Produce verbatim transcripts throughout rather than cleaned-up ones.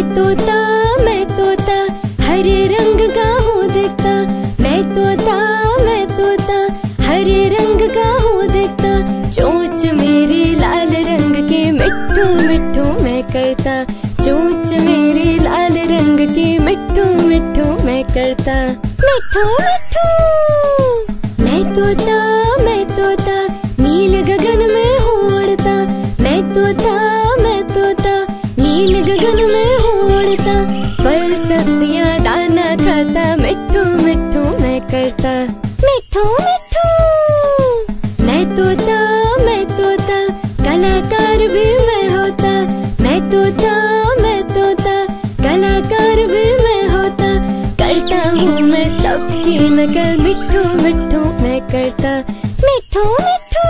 मैं तोता मैं तोता हरे रंग का हूँ दिखता। मैं तोता मैं तोता हरे रंग का हूँ दिखता। चोंच मेरी लाल रंग की मिट्ठू मिट्ठू मैं करता। चोंच मेरी लाल रंग की मिट्ठू मिट्ठू मैं करता। मिट्ठू मिट्ठू मैं तोता मैं तोता नील गगन में हूँ उड़ता। मैं तोता मैं तोता नील गगन में हूँ उड़ता। फल सब्जियाँ दाना खाता मिट्ठू मिट्ठू मैं करता। मिट्ठू मिट्ठू मैं तोता मैं तोता कलाकार भी मैं होता। मैं तोता मैं तोता कलाकार भी मैं होता। करता हूँ मैं सबकी नकल मिट्ठू मिट्ठू मैं करता। मिट्ठू मिट्ठू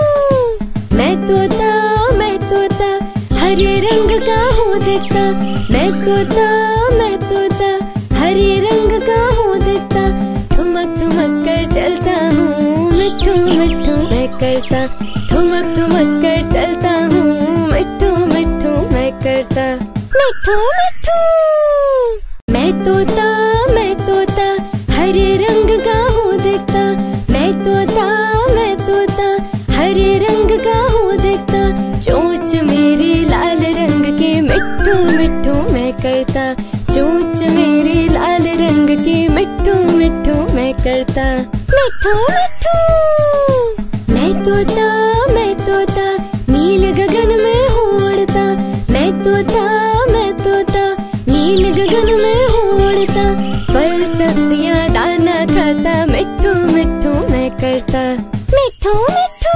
मैं तोता मैं तोता हरे रंग का हूँ दिखता। मैं तोता मैं तोता हरे रंग का हूँ दिखता। ठुमक ठुमक कर चलता हूँ मिट्ठू मिट्ठू मैं करता। ठुमक ठुमक कर चलता हूँ मिट्ठू मिट्ठू मैं करता। मिट्ठू मिट्ठू मैं तोता मैं तोता हरे रंग का हूँ दिखता। मैं तोता मैं तोता हरे रंग का हूँ दिखता। चोंच मेरी लाल रंग की मिट्ठू मिट्ठू मैं करता। चोंच मेरी लाल रंग की मिट्ठू मिट्ठू मैं करता। मिट्ठू मिट्ठू मैं तोता मैं तोता नील गगन में हूँ उड़ता। मैं तोता मैं तोता नील गगन में हूँ उड़ता। फल सब्जियाँ दाना खाता मिट्ठू मिट्ठू मैं करता। मिट्ठू मिट्ठू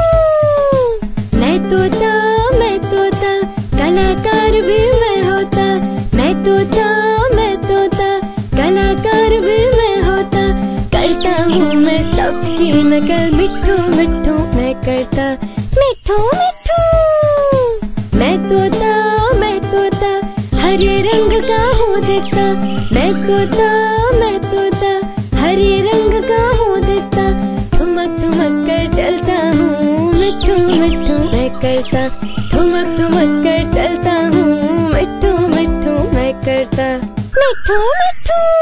मैं तोता मैं तोता कलाकार भी मैं होता। मैं तोता मैं तोता कलाकार भी मैं होता। करता हूँ मैं सबकी नकल मिट्ठू मिट्ठू मैं करता। मिट्ठू मिट्ठू मैं तोता मैं तोता हरे रंग का हूँ दिखता। मैं तोता मैं तोता हरे रंग का हूँ दिखता। ठुमक ठुमक कर चलता हूँ मिट्ठू मिट्ठू मैं करता। ठुमक ठुमक कर चलता हूँ मिट्ठू मिट्ठू मैं करता। मिट्ठू मिट्ठू।